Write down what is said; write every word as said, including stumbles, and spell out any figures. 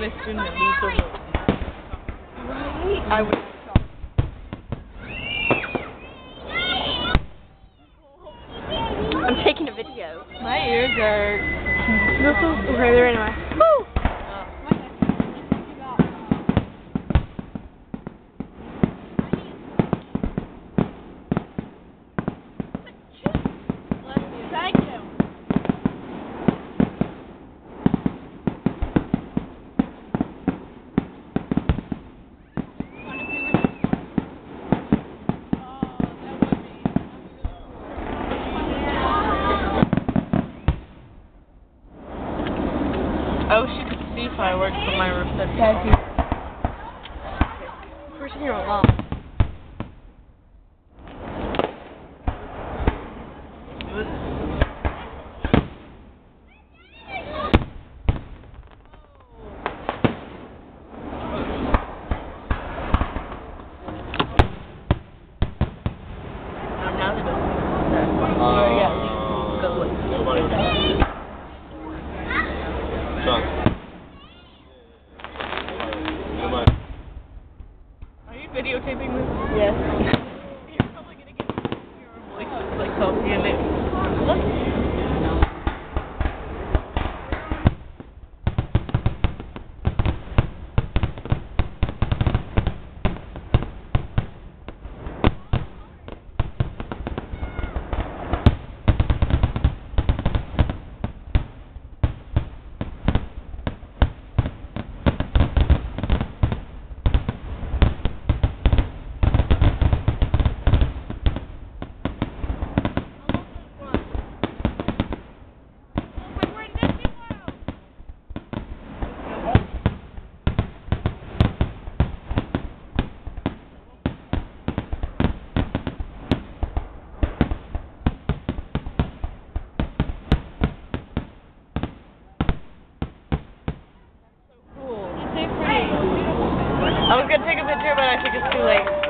when a student leaves the room. Right? I would. I'm taking a video. My ears are... This is okay, they're anyway. Woo! Thank you. I wish you could see fireworks from my roof. That'd be awesome. Where's your mom? Are you videotaping this? Yes. You're probably gonna get your voices like talking in it. I was gonna take a picture, but I think it's too late.